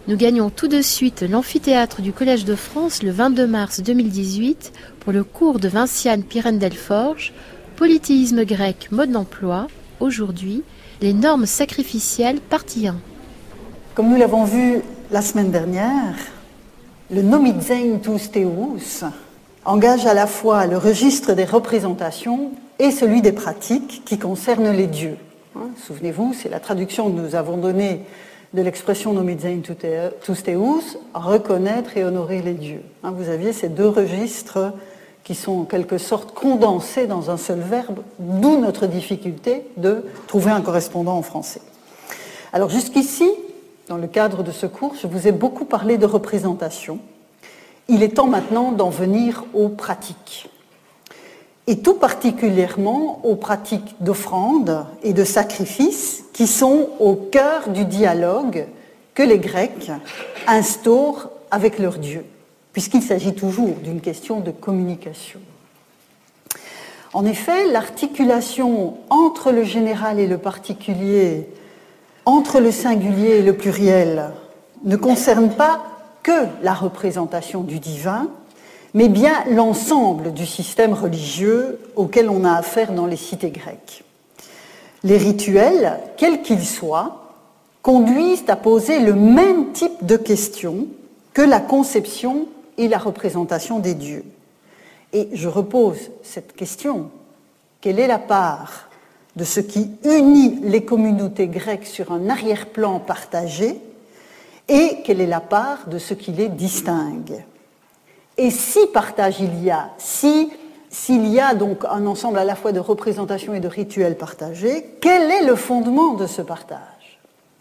Nous gagnons tout de suite l'amphithéâtre du Collège de France le 22 mars 2018 pour le cours de Vinciane Pirène-Delforge, Polythéisme grec, mode d'emploi, aujourd'hui, les normes sacrificielles, partie 1. Comme nous l'avons vu la semaine dernière, le Nomizein tous Theous engage à la fois le registre des représentations et celui des pratiques qui concernent les dieux. Souvenez-vous, c'est la traduction que nous avons donnée de l'expression Nomizein tous Theous, reconnaître et honorer les dieux. Vous aviez ces deux registres qui sont en quelque sorte condensés dans un seul verbe, d'où notre difficulté de trouver un correspondant en français. Alors jusqu'ici, dans le cadre de ce cours, je vous ai beaucoup parlé de représentation. Il est temps maintenant d'en venir aux pratiques. Et tout particulièrement aux pratiques d'offrande et de sacrifice qui sont au cœur du dialogue que les Grecs instaurent avec leurs dieux, puisqu'il s'agit toujours d'une question de communication. En effet, l'articulation entre le général et le particulier, entre le singulier et le pluriel, ne concerne pas que la représentation du divin, mais bien l'ensemble du système religieux auquel on a affaire dans les cités grecques. Les rituels, quels qu'ils soient, conduisent à poser le même type de questions que la conception et la représentation des dieux. Et je repose cette question. Quelle est la part de ce qui unit les communautés grecques sur un arrière-plan partagé et quelle est la part de ce qui les distingue? Et si partage il y a, s'il y a donc un ensemble à la fois de représentations et de rituels partagés, quel est le fondement de ce partage?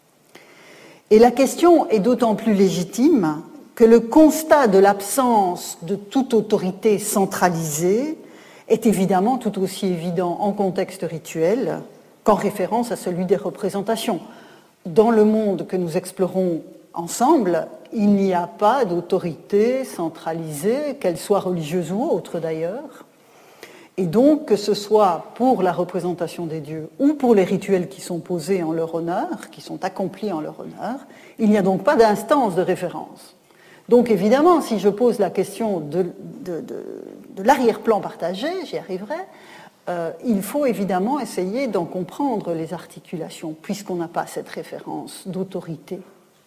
Et la question est d'autant plus légitime que le constat de l'absence de toute autorité centralisée est évidemment tout aussi évident en contexte rituel qu'en référence à celui des représentations. Dans le monde que nous explorons ensemble, il n'y a pas d'autorité centralisée, qu'elle soit religieuse ou autre d'ailleurs. Et donc, que ce soit pour la représentation des dieux ou pour les rituels qui sont posés en leur honneur, qui sont accomplis en leur honneur, il n'y a donc pas d'instance de référence. Donc évidemment, si je pose la question de l'arrière-plan partagé, j'y arriverai, il faut évidemment essayer d'en comprendre les articulations, puisqu'on n'a pas cette référence d'autorité.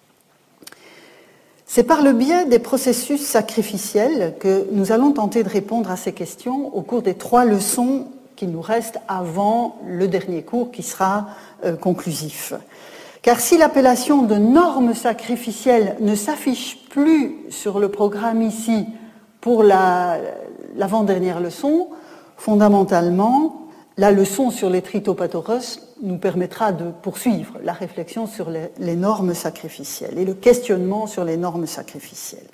C'est par le biais des processus sacrificiels que nous allons tenter de répondre à ces questions au cours des 3 leçons qui nous restent avant le dernier cours qui sera conclusif. Car si l'appellation de normes sacrificielles ne s'affiche plus sur le programme ici pour l'avant-dernière leçon, fondamentalement, la leçon sur les tritopatoros nous permettra de poursuivre la réflexion sur les normes sacrificielles et le questionnement sur les normes sacrificielles.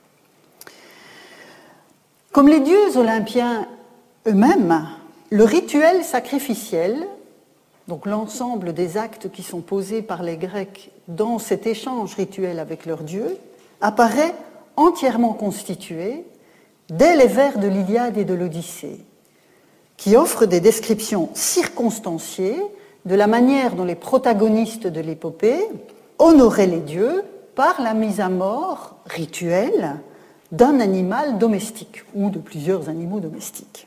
Comme les dieux olympiens eux-mêmes, le rituel sacrificiel, donc l'ensemble des actes qui sont posés par les Grecs dans cet échange rituel avec leurs dieux, apparaît entièrement constitué dès les vers de l'Iliade et de l'Odyssée, qui offrent des descriptions circonstanciées de la manière dont les protagonistes de l'épopée honoraient les dieux par la mise à mort rituelle d'un animal domestique ou de plusieurs animaux domestiques.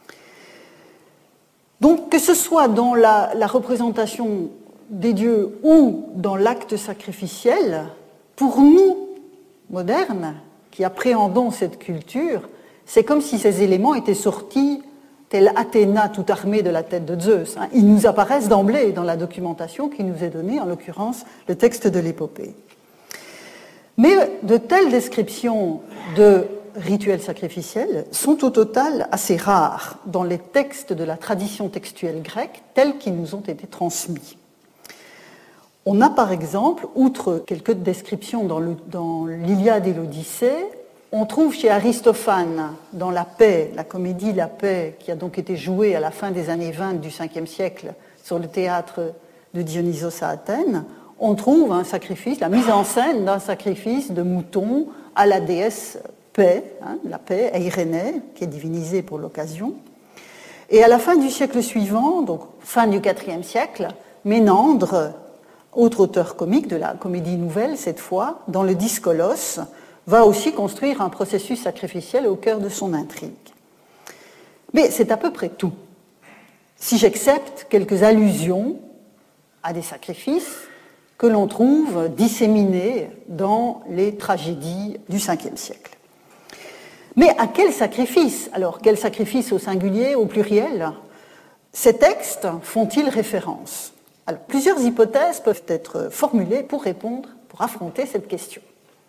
Donc, que ce soit dans la représentation des dieux ou dans l'acte sacrificiel, pour nous, modernes, qui appréhendons cette culture, c'est comme si ces éléments étaient sortis telle Athéna tout armée de la tête de Zeus. Ils nous apparaissent d'emblée dans la documentation qui nous est donnée, en l'occurrence le texte de l'épopée. Mais de telles descriptions de rituels sacrificiels sont au total assez rares dans les textes de la tradition textuelle grecque tels qu'ils nous ont été transmis. On a par exemple, outre quelques descriptions dans l'Iliade et l'Odyssée, on trouve chez Aristophane, dans La Paix, la comédie La Paix, qui a donc été jouée à la fin des années 20 du 5e siècle sur le théâtre de Dionysos à Athènes, on trouve un sacrifice, la mise en scène d'un sacrifice de mouton à la déesse Paix, la Paix, Eirénée, qui est divinisée pour l'occasion. Et à la fin du siècle suivant, donc fin du IVe siècle, Ménandre autre auteur comique de la comédie nouvelle cette fois, dans le Dyscolos, va aussi construire un processus sacrificiel au cœur de son intrigue. Mais c'est à peu près tout. Si j'accepte quelques allusions à des sacrifices que l'on trouve disséminés dans les tragédies du Ve siècle. Mais à quel sacrifice? Alors, quel sacrifice au singulier, au pluriel? Ces textes font-ils référence? Alors, plusieurs hypothèses peuvent être formulées pour répondre, pour affronter cette question.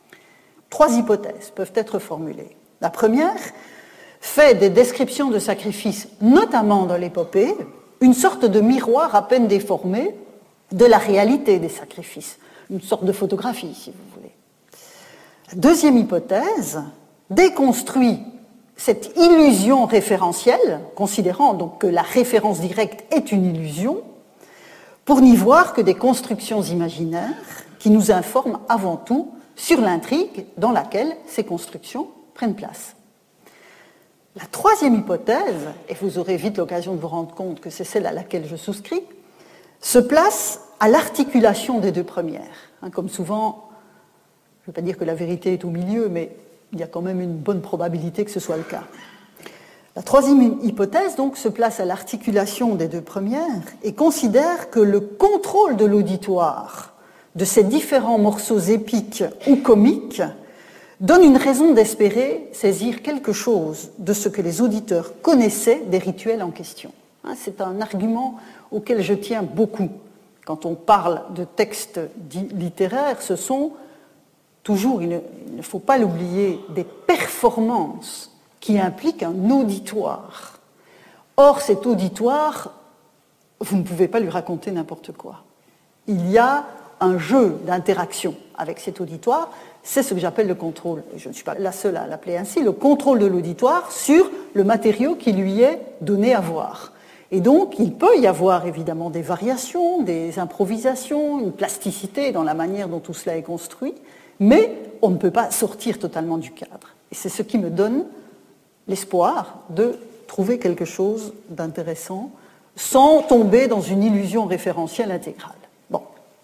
3 hypothèses peuvent être formulées. La première fait des descriptions de sacrifices, notamment dans l'épopée, une sorte de miroir à peine déformé de la réalité des sacrifices, une sorte de photographie, si vous voulez. La deuxième hypothèse déconstruit cette illusion référentielle, considérant donc que la référence directe est une illusion, pour n'y voir que des constructions imaginaires qui nous informent avant tout sur l'intrigue dans laquelle ces constructions prennent place. La troisième hypothèse, et vous aurez vite l'occasion de vous rendre compte que c'est celle à laquelle je souscris, se place à l'articulation des 2 premières. Comme souvent, je ne veux pas dire que la vérité est au milieu, mais il y a quand même une bonne probabilité que ce soit le cas. La troisième hypothèse, donc, se place à l'articulation des 2 premières et considère que le contrôle de l'auditoire de ces différents morceaux épiques ou comiques donne une raison d'espérer saisir quelque chose de ce que les auditeurs connaissaient des rituels en question. C'est un argument auquel je tiens beaucoup. Quand on parle de textes littéraires, ce sont toujours, il ne faut pas l'oublier, des performances qui impliquent un auditoire. Or, cet auditoire, vous ne pouvez pas lui raconter n'importe quoi. Il y a un jeu d'interaction avec cet auditoire, c'est ce que j'appelle le contrôle, je ne suis pas la seule à l'appeler ainsi, le contrôle de l'auditoire sur le matériau qui lui est donné à voir. Et donc, il peut y avoir évidemment des variations, des improvisations, une plasticité dans la manière dont tout cela est construit, mais on ne peut pas sortir totalement du cadre. Et c'est ce qui me donne l'espoir de trouver quelque chose d'intéressant sans tomber dans une illusion référentielle intégrale. Bon.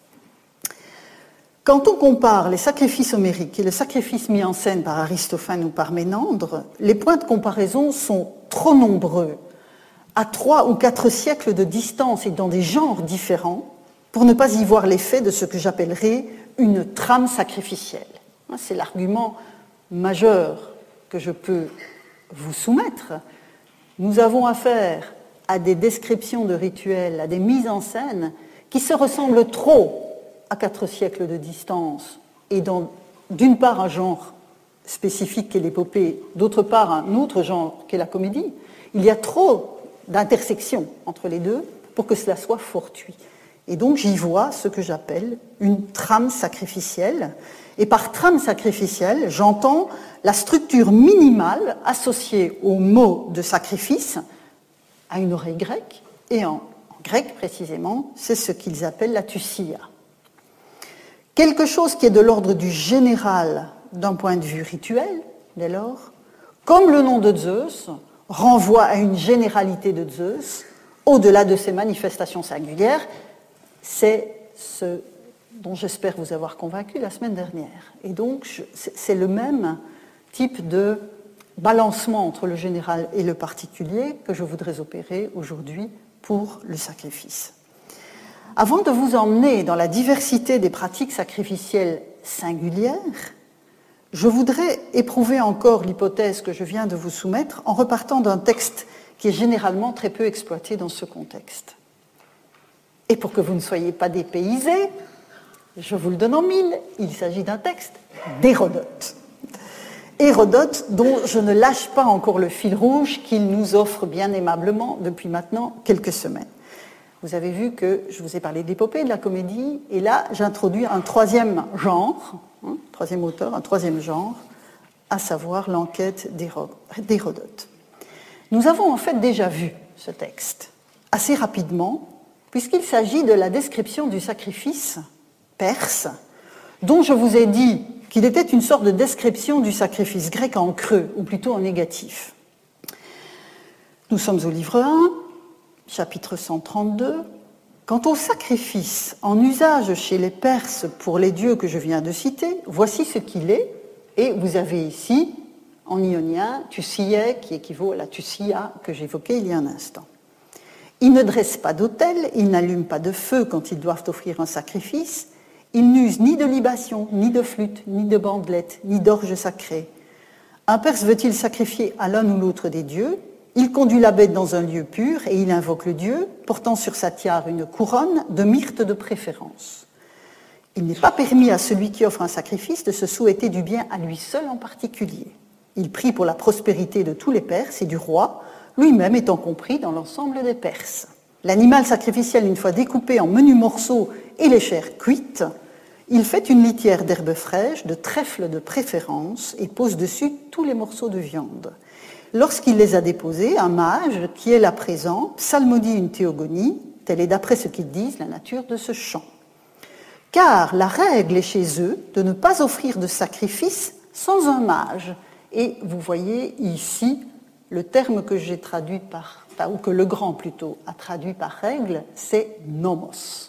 Quand on compare les sacrifices homériques et le sacrifice mis en scène par Aristophane ou par Ménandre, les points de comparaison sont trop nombreux, à 3 ou 4 siècles de distance et dans des genres différents, pour ne pas y voir l'effet de ce que j'appellerais une trame sacrificielle. C'est l'argument majeur que je peux vous soumettre. Nous avons affaire à des descriptions de rituels, à des mises en scène qui se ressemblent trop à 4 siècles de distance et dans, d'une part, un genre spécifique qu'est l'épopée, d'autre part, un autre genre qu'est la comédie. Il y a trop d'intersections entre les deux pour que cela soit fortuit. Et donc j'y vois ce que j'appelle une trame sacrificielle. Et par trame sacrificielle, j'entends la structure minimale associée au mot de sacrifice à une oreille grecque. Et en grec, précisément, c'est ce qu'ils appellent la thusia. Quelque chose qui est de l'ordre du général d'un point de vue rituel, dès lors, comme le nom de Zeus renvoie à une généralité de Zeus, au-delà de ses manifestations singulières, c'est ce dont j'espère vous avoir convaincu la semaine dernière. Et donc, c'est le même type de balancement entre le général et le particulier que je voudrais opérer aujourd'hui pour le sacrifice. Avant de vous emmener dans la diversité des pratiques sacrificielles singulières, je voudrais éprouver encore l'hypothèse que je viens de vous soumettre en repartant d'un texte qui est généralement très peu exploité dans ce contexte. Et pour que vous ne soyez pas dépaysés, je vous le donne en mille, il s'agit d'un texte d'Hérodote. Hérodote dont je ne lâche pas encore le fil rouge qu'il nous offre bien aimablement depuis maintenant quelques semaines. Vous avez vu que je vous ai parlé de l'épopée, de la comédie, et là j'introduis un troisième genre, troisième auteur, un troisième genre, à savoir l'enquête d'Hérodote. Nous avons en fait déjà vu ce texte assez rapidement, puisqu'il s'agit de la description du sacrifice perse, dont je vous ai dit qu'il était une sorte de description du sacrifice grec en creux, ou plutôt en négatif. Nous sommes au livre 1, chapitre 132, Quant au sacrifice en usage chez les Perses pour les dieux que je viens de citer, voici ce qu'il est. Et vous avez ici, en ionien, tusiye, qui équivaut à la tusia que j'évoquais il y a un instant. Ils ne dressent pas d'autel, ils n'allument pas de feu quand ils doivent offrir un sacrifice, ils n'usent ni de libation, ni de flûte, ni de bandelette, ni d'orge sacrée. Un Perse veut-il sacrifier à l'un ou l'autre des dieux? Il conduit la bête dans un lieu pur et il invoque le dieu, portant sur sa tiare une couronne de myrte de préférence. Il n'est pas permis à celui qui offre un sacrifice de se souhaiter du bien à lui seul en particulier. Il prie pour la prospérité de tous les Perses et du roi, lui-même étant compris dans l'ensemble des Perses. L'animal sacrificiel, une fois découpé en menus morceaux et les chairs cuites, il fait une litière d'herbes fraîches, de trèfle de préférence et pose dessus tous les morceaux de viande. Lorsqu'il les a déposés, un mage, qui est là présent, psalmodie une théogonie, telle est d'après ce qu'ils disent la nature de ce chant. Car la règle est chez eux de ne pas offrir de sacrifice sans un mage. Et vous voyez ici le terme que j'ai traduit par, ou que le grand plutôt a traduit par règle, c'est nomos.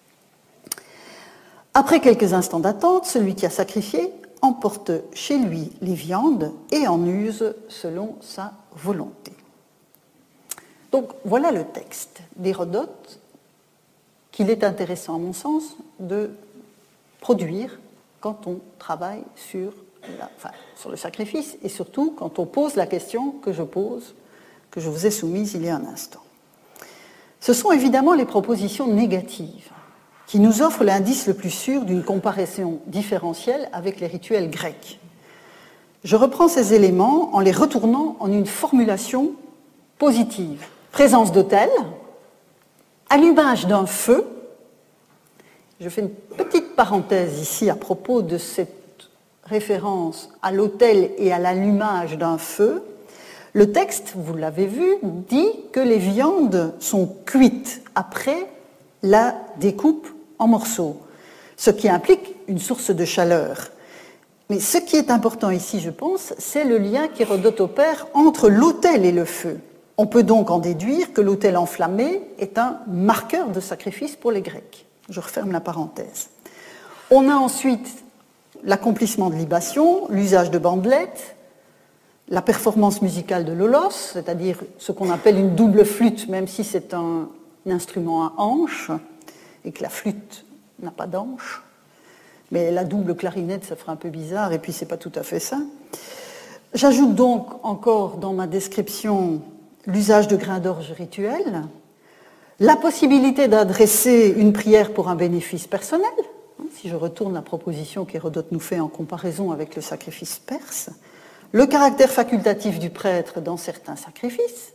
Après quelques instants d'attente, celui qui a sacrifié emporte chez lui les viandes et en use selon sa volonté. Donc voilà le texte d'Hérodote qu'il est intéressant à mon sens de produire quand on travaille sur le sacrifice et surtout quand on pose la question que je pose, que je vous ai soumise il y a un instant. Ce sont évidemment les propositions négatives qui nous offrent l'indice le plus sûr d'une comparaison différentielle avec les rituels grecs. Je reprends ces éléments en les retournant en une formulation positive. Présence d'autel, allumage d'un feu. Je fais une petite parenthèse ici à propos de cette référence à l'autel et à l'allumage d'un feu. Le texte, vous l'avez vu, dit que les viandes sont cuites après la découpe en morceaux, ce qui implique une source de chaleur. Mais ce qui est important ici, je pense, c'est le lien qu'Hérodote opère entre l'autel et le feu. On peut donc en déduire que l'autel enflammé est un marqueur de sacrifice pour les Grecs. Je referme la parenthèse. On a ensuite l'accomplissement de libations, l'usage de bandelettes, la performance musicale de l'holos, c'est-à-dire ce qu'on appelle une double flûte, même si c'est un instrument à hanches, et que la flûte n'a pas d'anche, mais la double clarinette, ça ferait un peu bizarre, et puis c'est pas tout à fait ça. J'ajoute donc encore dans ma description l'usage de grains d'orge rituels, la possibilité d'adresser une prière pour un bénéfice personnel, si je retourne la proposition qu'Hérodote nous fait en comparaison avec le sacrifice perse, le caractère facultatif du prêtre dans certains sacrifices,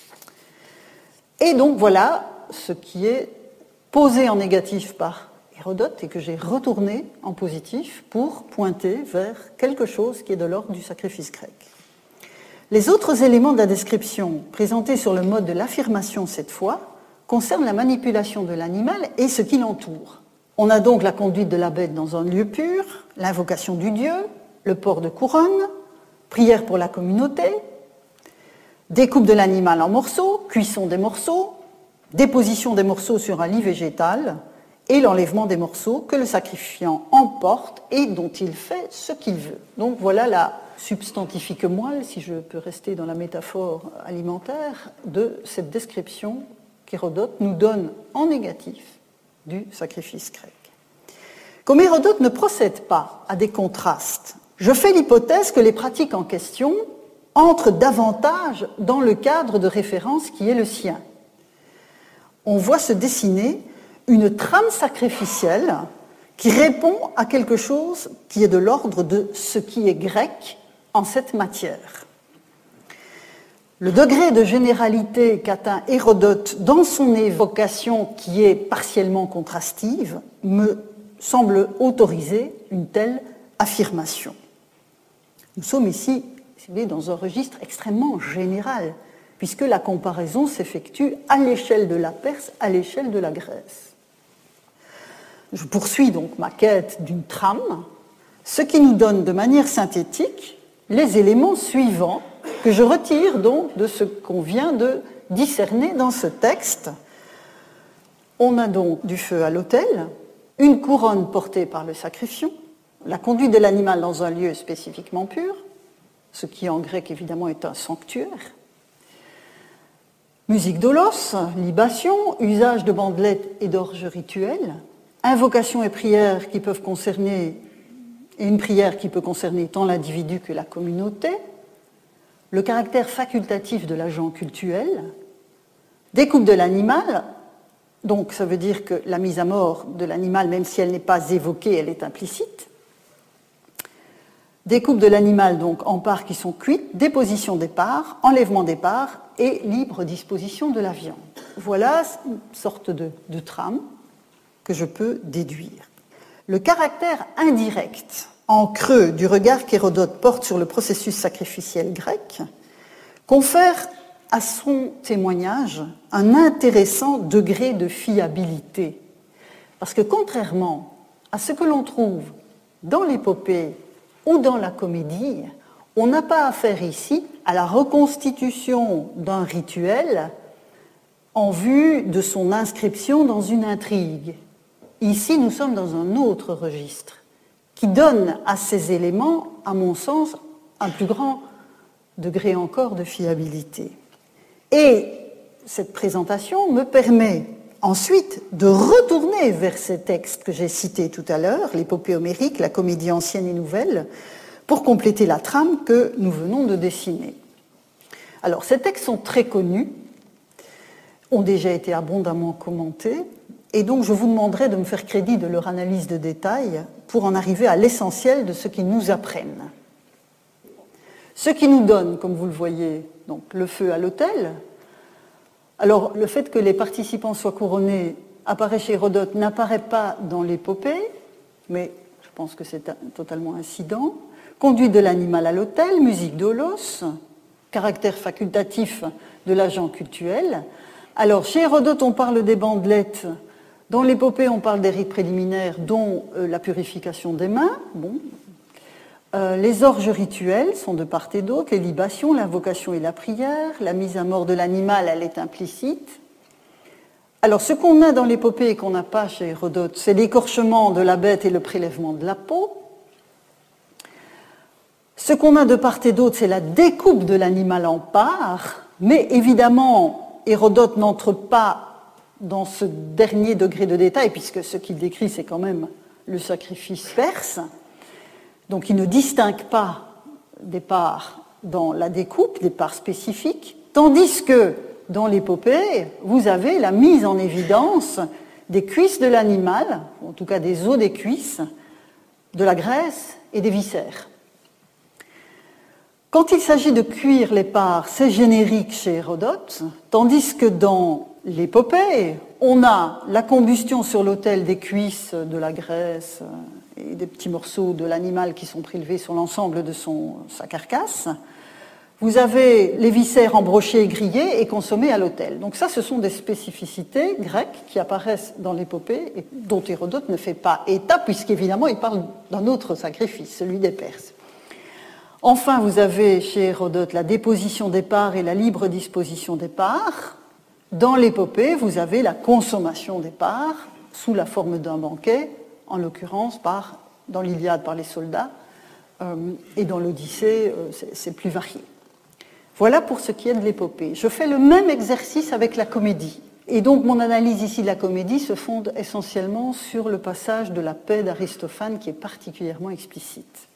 et donc voilà ce qui est posé en négatif par Hérodote et que j'ai retourné en positif pour pointer vers quelque chose qui est de l'ordre du sacrifice grec. Les autres éléments de la description, présentés sur le mode de l'affirmation cette fois, concernent la manipulation de l'animal et ce qui l'entoure. On a donc la conduite de la bête dans un lieu pur, l'invocation du dieu, le port de couronne, prière pour la communauté, découpe de l'animal en morceaux, cuisson des morceaux, déposition des morceaux sur un lit végétal et l'enlèvement des morceaux que le sacrifiant emporte et dont il fait ce qu'il veut. Donc voilà la substantifique moelle, si je peux rester dans la métaphore alimentaire, de cette description qu'Hérodote nous donne en négatif du sacrifice grec. Comme Hérodote ne procède pas à des contrastes, je fais l'hypothèse que les pratiques en question entrent davantage dans le cadre de référence qui est le sien. On voit se dessiner une trame sacrificielle qui répond à quelque chose qui est de l'ordre de ce qui est grec en cette matière. Le degré de généralité qu'atteint Hérodote dans son évocation, qui est partiellement contrastive, me semble autoriser une telle affirmation. Nous sommes ici, si vous voulez, dans un registre extrêmement général, puisque la comparaison s'effectue à l'échelle de la Perse, à l'échelle de la Grèce. Je poursuis donc ma quête d'une trame, ce qui nous donne de manière synthétique les éléments suivants que je retire donc de ce qu'on vient de discerner dans ce texte. On a donc du feu à l'autel, une couronne portée par le sacrifiant, la conduite de l'animal dans un lieu spécifiquement pur, ce qui en grec évidemment est un sanctuaire, musique d'olos, libation, usage de bandelettes et d'orges rituelles, invocation et prières qui peuvent concerner, et une prière qui peut concerner tant l'individu que la communauté, le caractère facultatif de l'agent cultuel, découpe de l'animal, donc ça veut dire que la mise à mort de l'animal, même si elle n'est pas évoquée, elle est implicite, découpe de l'animal donc en parts qui sont cuites, déposition des parts, enlèvement des parts et libre disposition de la viande. Voilà une sorte de trame que je peux déduire. Le caractère indirect, en creux du regard qu'Hérodote porte sur le processus sacrificiel grec, confère à son témoignage un intéressant degré de fiabilité. Parce que contrairement à ce que l'on trouve dans l'épopée ou dans la comédie, on n'a pas affaire ici à la reconstitution d'un rituel en vue de son inscription dans une intrigue. Ici, nous sommes dans un autre registre qui donne à ces éléments, à mon sens, un plus grand degré encore de fiabilité. Et cette présentation me permet ensuite de retourner vers ces textes que j'ai cités tout à l'heure, l'épopée homérique, la comédie ancienne et nouvelle, pour compléter la trame que nous venons de dessiner. Alors, ces textes sont très connus, ont déjà été abondamment commentés, et donc je vous demanderai de me faire crédit de leur analyse de détail pour en arriver à l'essentiel de ce qu'ils nous apprennent. Ce qui nous donne, comme vous le voyez, donc le feu à l'autel. Alors, le fait que les participants soient couronnés apparaît chez Hérodote, n'apparaît pas dans l'épopée, mais je pense que c'est totalement incident. Conduite de l'animal à l'autel, musique d'olos, caractère facultatif de l'agent cultuel. Alors, chez Hérodote, on parle des bandelettes. Dans l'épopée, on parle des rites préliminaires, dont la purification des mains. Bon. Les orges rituels sont de part et d'autre, les libations, l'invocation et la prière, la mise à mort de l'animal, elle est implicite. Alors, ce qu'on a dans l'épopée et qu'on n'a pas chez Hérodote, c'est l'écorchement de la bête et le prélèvement de la peau. Ce qu'on a de part et d'autre, c'est la découpe de l'animal en parts, mais évidemment, Hérodote n'entre pas dans ce dernier degré de détail, puisque ce qu'il décrit, c'est quand même le sacrifice perse. Donc il ne distingue pas des parts dans la découpe, des parts spécifiques, tandis que dans l'épopée, vous avez la mise en évidence des cuisses de l'animal, en tout cas des os des cuisses, de la graisse et des viscères. Quand il s'agit de cuire les parts, c'est générique chez Hérodote, tandis que dans l'épopée, on a la combustion sur l'autel des cuisses, de la graisse et des petits morceaux de l'animal qui sont prélevés sur l'ensemble de sa carcasse. Vous avez les viscères embrochés, grillés et consommés à l'autel. Donc ça, ce sont des spécificités grecques qui apparaissent dans l'épopée et dont Hérodote ne fait pas état, puisqu'évidemment, il parle d'un autre sacrifice, celui des Perses. Enfin, vous avez chez Hérodote la déposition des parts et la libre disposition des parts. Dans l'épopée, vous avez la consommation des parts sous la forme d'un banquet, en l'occurrence dans l'Iliade par les soldats, et dans l'Odyssée, c'est plus varié. Voilà pour ce qui est de l'épopée. Je fais le même exercice avec la comédie. Et donc mon analyse ici de la comédie se fonde essentiellement sur le passage de la paix d'Aristophane qui est particulièrement explicite.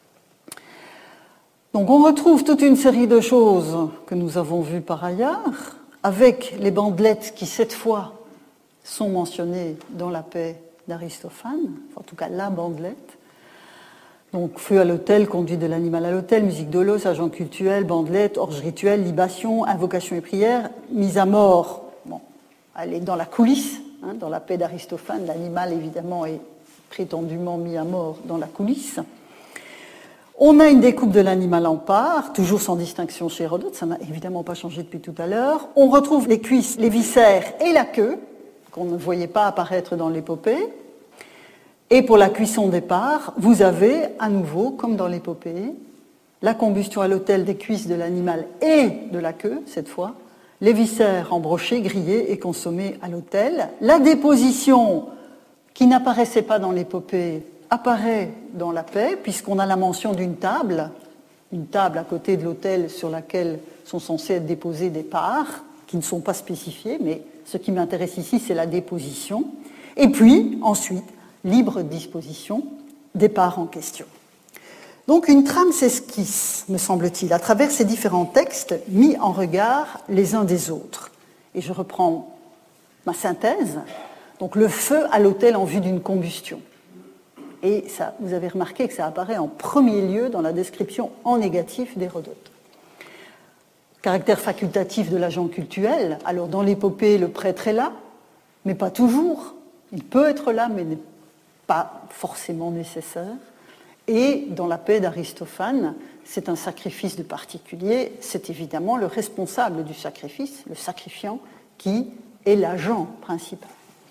Donc on retrouve toute une série de choses que nous avons vues par ailleurs, avec les bandelettes qui, cette fois, sont mentionnées dans la paix d'Aristophane, en tout cas la bandelette. Donc feu à l'autel, conduite de l'animal à l'autel, musique d'olos, agent cultuel, bandelette, orge rituelle, libation, invocation et prière, mise à mort, bon, elle est dans la coulisse, dans la paix d'Aristophane, l'animal évidemment est prétendument mis à mort dans la coulisse. On a une découpe de l'animal en parts, toujours sans distinction chez Hérodote, ça n'a évidemment pas changé depuis tout à l'heure. On retrouve les cuisses, les viscères et la queue, qu'on ne voyait pas apparaître dans l'épopée. Et pour la cuisson des parts, vous avez à nouveau, comme dans l'épopée, la combustion à l'autel des cuisses de l'animal et de la queue, cette fois, les viscères embrochés, grillés et consommés à l'autel. La déposition, qui n'apparaissait pas dans l'épopée, apparaît dans la paix, puisqu'on a la mention d'une table à côté de l'autel sur laquelle sont censées être déposées des parts, qui ne sont pas spécifiées, mais ce qui m'intéresse ici, c'est la déposition. Et puis, ensuite, libre disposition des parts en question. Donc une trame s'esquisse, me semble-t-il, à travers ces différents textes mis en regard les uns des autres. Et je reprends ma synthèse. Donc le feu à l'autel en vue d'une combustion. Et ça, vous avez remarqué que ça apparaît en premier lieu dans la description en négatif d'Hérodote. Caractère facultatif de l'agent cultuel. Alors dans l'épopée, le prêtre est là, mais pas toujours. Il peut être là, mais n'est pas forcément nécessaire. Et dans la paix d'Aristophane, c'est un sacrifice de particulier, c'est évidemment le responsable du sacrifice, le sacrifiant, qui est l'agent principal.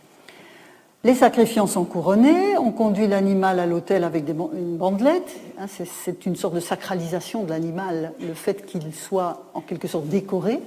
Les sacrifiants sont couronnés, on conduit l'animal à l'autel avec une bandelette, c'est une sorte de sacralisation de l'animal, le fait qu'il soit en quelque sorte décoré.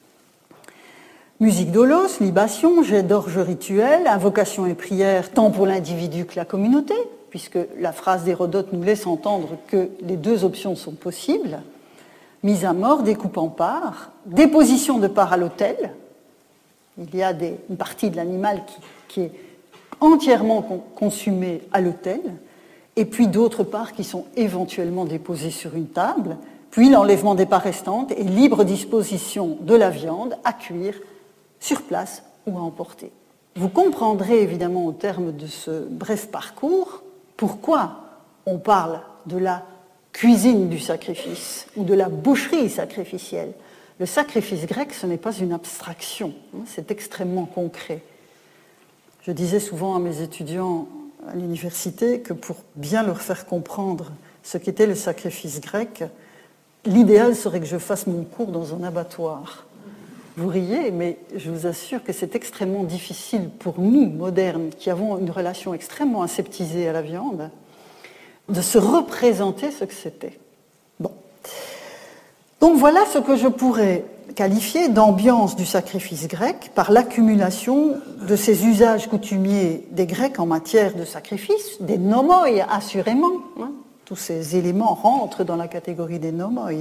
Musique d'holos, libation, jet d'orge rituel, invocation et prière, tant pour l'individu que la communauté, puisque la phrase d'Hérodote nous laisse entendre que les deux options sont possibles. Mise à mort, découpe en parts, déposition de parts à l'autel. Il y a une partie de l'animal qui est entièrement consumée à l'autel, et puis d'autres parts qui sont éventuellement déposées sur une table, puis l'enlèvement des parts restantes et libre disposition de la viande à cuire sur place ou à emporter. Vous comprendrez évidemment au terme de ce bref parcours pourquoi on parle de la cuisine du sacrifice ou de la boucherie sacrificielle. Le sacrifice grec, ce n'est pas une abstraction, c'est extrêmement concret. Je disais souvent à mes étudiants à l'université que pour bien leur faire comprendre ce qu'était le sacrifice grec, l'idéal serait que je fasse mon cours dans un abattoir. Vous riez, mais je vous assure que c'est extrêmement difficile pour nous, modernes, qui avons une relation extrêmement aseptisée à la viande, de se représenter ce que c'était. Bon. Donc voilà ce que je pourrais qualifier d'ambiance du sacrifice grec par l'accumulation de ces usages coutumiers des Grecs en matière de sacrifice, des nomoi assurément. Tous ces éléments rentrent dans la catégorie des nomoi,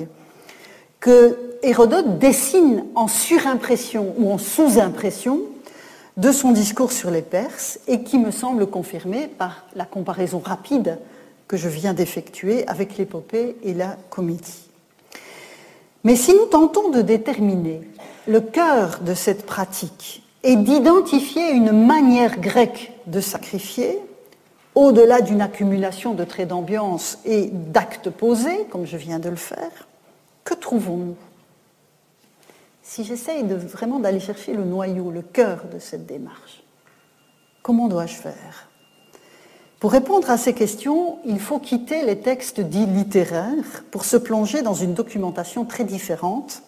que Hérodote dessine en surimpression ou en sous-impression de son discours sur les Perses et qui me semble confirmé par la comparaison rapide que je viens d'effectuer avec l'épopée et la comédie. Mais si nous tentons de déterminer le cœur de cette pratique et d'identifier une manière grecque de sacrifier, au-delà d'une accumulation de traits d'ambiance et d'actes posés, comme je viens de le faire, que trouvons-nous ? Si j'essaye vraiment d'aller chercher le noyau, le cœur de cette démarche, comment dois-je faire ? Pour répondre à ces questions, il faut quitter les textes dits littéraires pour se plonger dans une documentation très différente.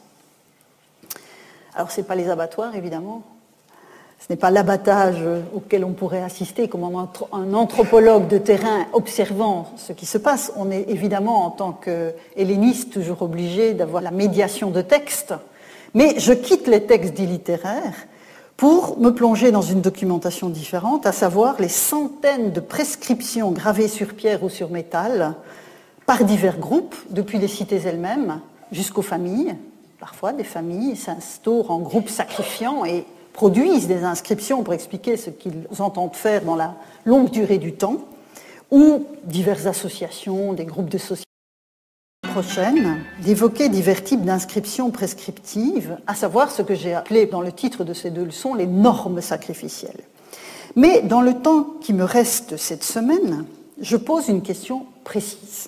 Alors, ce n'est pas les abattoirs, évidemment. Ce n'est pas l'abattage auquel on pourrait assister comme un anthropologue de terrain observant ce qui se passe. On est évidemment, en tant qu'helléniste, toujours obligé d'avoir la médiation de textes. Mais je quitte les textes dits littéraires pour me plonger dans une documentation différente, à savoir les centaines de prescriptions gravées sur pierre ou sur métal par divers groupes, depuis les cités elles-mêmes jusqu'aux familles. Parfois, des familles s'instaurent en groupes sacrifiants et produisent des inscriptions pour expliquer ce qu'ils entendent faire dans la longue durée du temps, ou diverses associations, des groupes de sociétés prochaines, d'évoquer divers types d'inscriptions prescriptives, à savoir ce que j'ai appelé dans le titre de ces deux leçons les normes sacrificielles. Mais dans le temps qui me reste cette semaine, je pose une question précise.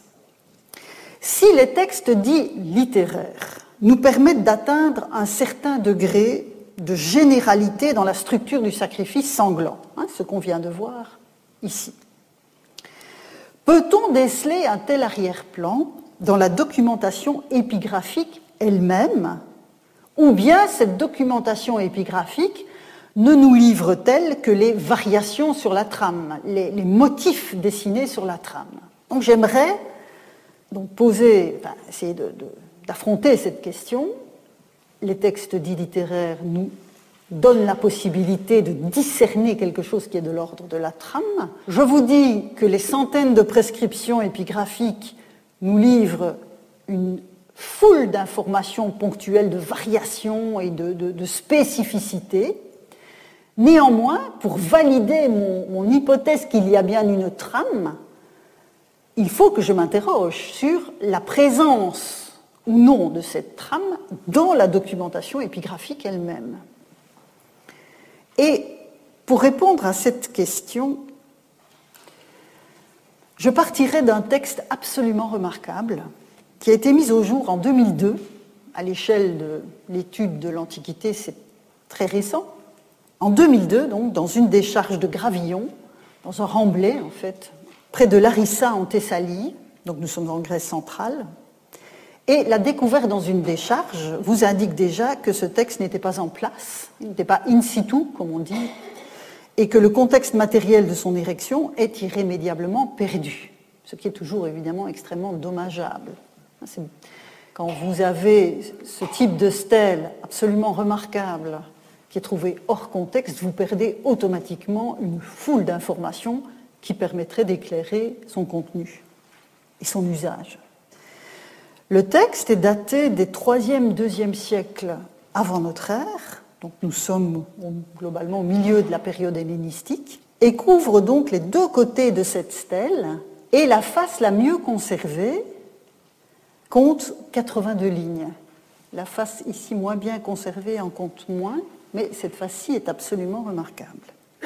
Si les textes dits littéraires nous permettent d'atteindre un certain degré de généralité dans la structure du sacrifice sanglant, ce qu'on vient de voir ici, peut-on déceler un tel arrière-plan dans la documentation épigraphique elle-même, ou bien cette documentation épigraphique ne nous livre-t-elle que les variations sur la trame, les motifs dessinés sur la trame? Donc j'aimerais essayer d'affronter cette question les textes dits littéraires nous donnent la possibilité de discerner quelque chose qui est de l'ordre de la trame. Je vous dis que les centaines de prescriptions épigraphiques nous livrent une foule d'informations ponctuelles, de variations et de spécificités. Néanmoins, pour valider mon hypothèse qu'il y a bien une trame, il faut que je m'interroge sur la présence ou non de cette trame dans la documentation épigraphique elle-même. Et pour répondre à cette question, je partirai d'un texte absolument remarquable qui a été mis au jour en 2002. À l'échelle de l'étude de l'Antiquité, c'est très récent. En 2002, donc, dans une décharge de Gravillon, dans un remblai, en fait, près de Larissa en Thessalie, donc nous sommes en Grèce centrale, et la découverte dans une décharge vous indique déjà que ce texte n'était pas en place, il n'était pas in situ, comme on dit, et que le contexte matériel de son érection est irrémédiablement perdu, ce qui est toujours évidemment extrêmement dommageable. Quand vous avez ce type de stèle absolument remarquable qui est trouvé hors contexte, vous perdez automatiquement une foule d'informations qui permettraient d'éclairer son contenu et son usage. Le texte est daté des 3e, 2e siècles avant notre ère, donc nous sommes globalement au milieu de la période hellénistique, et couvre donc les deux côtés de cette stèle, et la face la mieux conservée compte 82 lignes. La face ici moins bien conservée en compte moins, mais cette face-ci est absolument remarquable.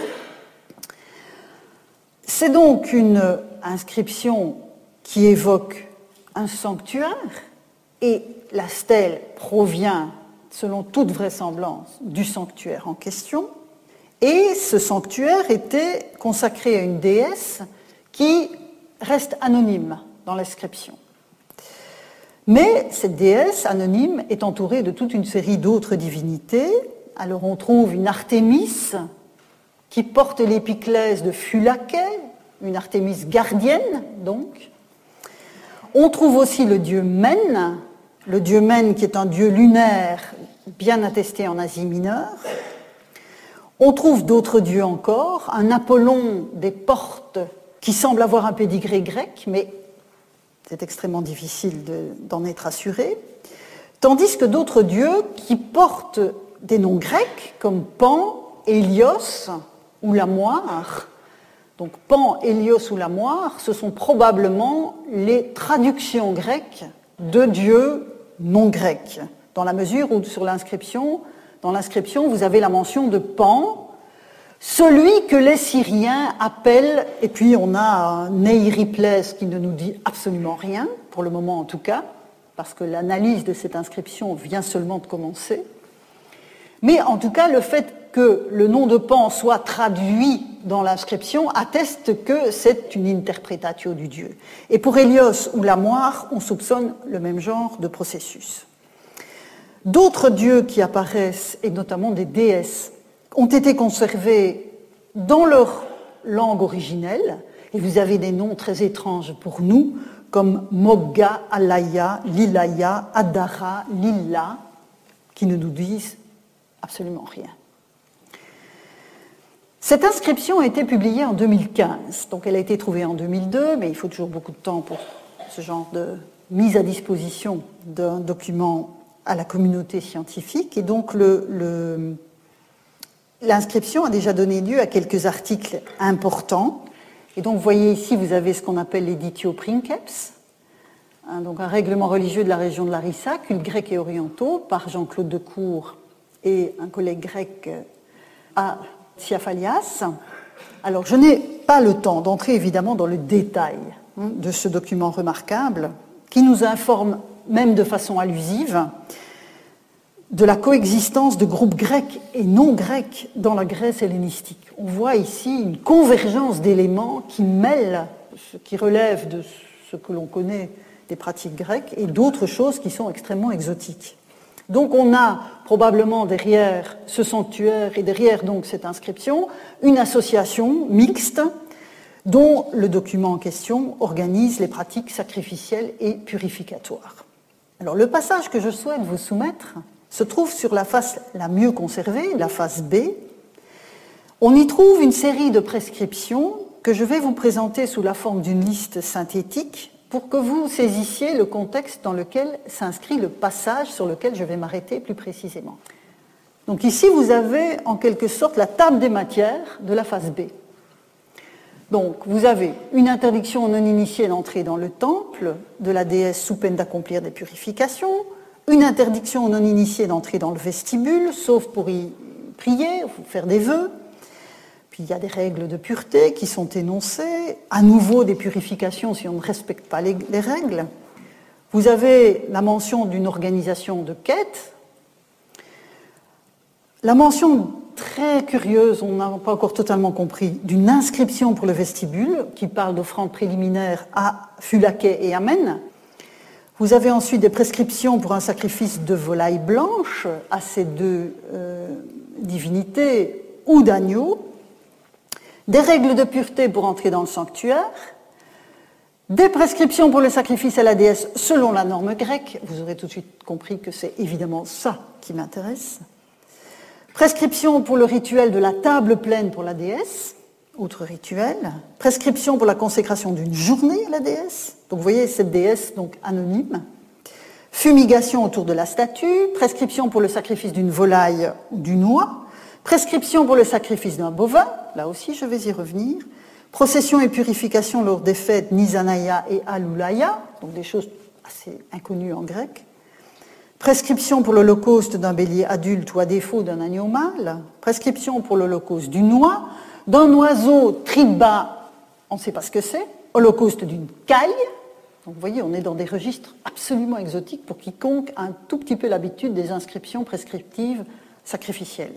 C'est donc une inscription qui évoque un sanctuaire, et la stèle provient, selon toute vraisemblance, du sanctuaire en question, et ce sanctuaire était consacré à une déesse qui reste anonyme dans l'inscription. Mais cette déesse anonyme est entourée de toute une série d'autres divinités. Alors on trouve une Artémis qui porte l'épiclèse de Phulaké, une Artémis gardienne donc. On trouve aussi le dieu Mène qui est un dieu lunaire bien attesté en Asie mineure. On trouve d'autres dieux encore, un Apollon des portes qui semble avoir un pédigré grec, mais c'est extrêmement difficile d'en être assuré, tandis que d'autres dieux qui portent des noms grecs comme Pan, Hélios ou la Moire. Donc Pan, Hélios ou la Moire, ce sont probablement les traductions grecques de dieux non grecs, dans la mesure où dans l'inscription, vous avez la mention de Pan, celui que les Syriens appellent, et puis on a Néiriplès qui ne nous dit absolument rien, pour le moment en tout cas, parce que l'analyse de cette inscription vient seulement de commencer. Mais en tout cas, le fait que le nom de Pan soit traduit dans l'inscription atteste que c'est une interpretatio du dieu. Et pour Hélios ou la Moire, on soupçonne le même genre de processus. D'autres dieux qui apparaissent, et notamment des déesses, ont été conservés dans leur langue originelle, et vous avez des noms très étranges pour nous, comme Mogga, Alaya, Lilaya, Adara, Lilla, qui ne nous disent absolument rien. Cette inscription a été publiée en 2015, donc elle a été trouvée en 2002, mais il faut toujours beaucoup de temps pour ce genre de mise à disposition d'un document à la communauté scientifique, et donc l'inscription a déjà donné lieu à quelques articles importants. Et donc vous voyez ici, vous avez ce qu'on appelle l'éditio princeps, donc un règlement religieux de la région de Larissa, cultes grecs et orientaux, par Jean-Claude Decour et un collègue grec à Tsiafalias. Alors je n'ai pas le temps d'entrer évidemment dans le détail de ce document remarquable, qui nous informe même de façon allusive de la coexistence de groupes grecs et non grecs dans la Grèce hellénistique. On voit ici une convergence d'éléments qui mêlent ce qui relève de ce que l'on connaît des pratiques grecques et d'autres choses qui sont extrêmement exotiques. Donc on a probablement derrière ce sanctuaire et derrière donc cette inscription une association mixte dont le document en question organise les pratiques sacrificielles et purificatoires. Alors le passage que je souhaite vous soumettre se trouve sur la face la mieux conservée, la face B. On y trouve une série de prescriptions que je vais vous présenter sous la forme d'une liste synthétique pour que vous saisissiez le contexte dans lequel s'inscrit le passage sur lequel je vais m'arrêter plus précisément. Donc ici, vous avez en quelque sorte la table des matières de la phase B. Donc, vous avez une interdiction non initiée d'entrer dans le temple de la déesse sous peine d'accomplir des purifications, une interdiction non initiée d'entrer dans le vestibule, sauf pour y prier, ou faire des vœux. Puis il y a des règles de pureté qui sont énoncées, à nouveau des purifications si on ne respecte pas les règles. Vous avez la mention d'une organisation de quête, la mention très curieuse, on n'a pas encore totalement compris, d'une inscription pour le vestibule qui parle d'offrandes préliminaires à Phulaké et Amen. Vous avez ensuite des prescriptions pour un sacrifice de volaille blanche à ces deux divinités ou d'agneau, des règles de pureté pour entrer dans le sanctuaire, des prescriptions pour le sacrifice à la déesse selon la norme grecque. Vous aurez tout de suite compris que c'est évidemment ça qui m'intéresse. Prescription pour le rituel de la table pleine pour la déesse, autre rituel. Prescription pour la consécration d'une journée à la déesse. Donc vous voyez cette déesse donc anonyme. Fumigation autour de la statue. Prescription pour le sacrifice d'une volaille ou d'une oie. Prescription pour le sacrifice d'un bovin. Là aussi, je vais y revenir. Procession et purification lors des fêtes Nisanaya et Aloulaya. Donc des choses assez inconnues en grec. Prescription pour l'holocauste d'un bélier adulte ou à défaut d'un agneau mâle. Prescription pour l'holocauste d'une oie, d'un oiseau triba, on ne sait pas ce que c'est. Holocauste d'une caille. Donc vous voyez, on est dans des registres absolument exotiques pour quiconque a un tout petit peu l'habitude des inscriptions prescriptives sacrificielles.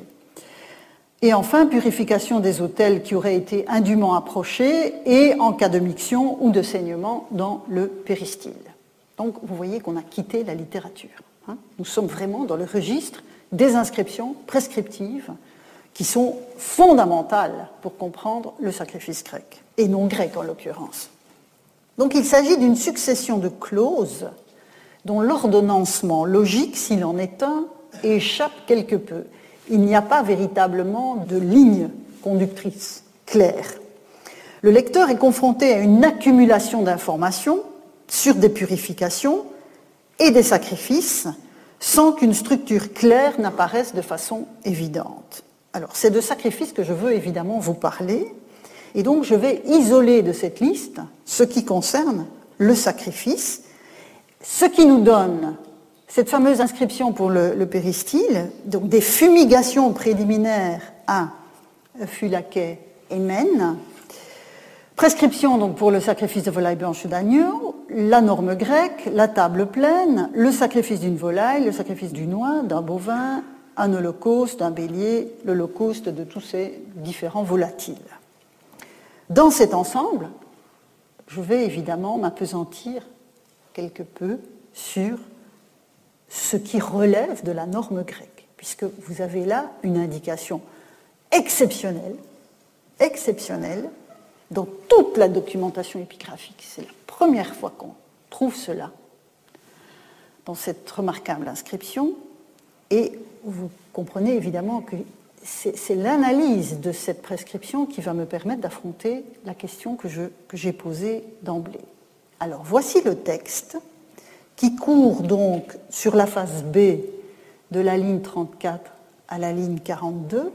Et enfin, purification des autels qui auraient été indûment approchés et en cas de miction ou de saignement dans le péristyle. Donc vous voyez qu'on a quitté la littérature. Nous sommes vraiment dans le registre des inscriptions prescriptives qui sont fondamentales pour comprendre le sacrifice grec, et non grec en l'occurrence. Donc il s'agit d'une succession de clauses dont l'ordonnancement logique, s'il en est un, échappe quelque peu. Il n'y a pas véritablement de ligne conductrice claire. Le lecteur est confronté à une accumulation d'informations sur des purifications et des sacrifices sans qu'une structure claire n'apparaisse de façon évidente. Alors, c'est de sacrifices que je veux évidemment vous parler, et donc je vais isoler de cette liste ce qui concerne le sacrifice, ce qui nous donne cette fameuse inscription pour le péristyle, donc des fumigations préliminaires à Phulaké et Men, prescription donc pour le sacrifice de volaille blanche ou d'agneau, la norme grecque, la table pleine, le sacrifice d'une volaille, le sacrifice d'une oie, d'un bovin, un holocauste, d'un bélier, l'holocauste de tous ces différents volatiles. Dans cet ensemble, je vais évidemment m'appesantir quelque peu sur ce qui relève de la norme grecque, puisque vous avez là une indication exceptionnelle, dans toute la documentation épigraphique. C'est la première fois qu'on trouve cela dans cette remarquable inscription, et vous comprenez évidemment que c'est l'analyse de cette prescription qui va me permettre d'affronter la question que j'ai posée d'emblée. Alors voici le texte qui court donc sur la face B de la ligne 34 à la ligne 42,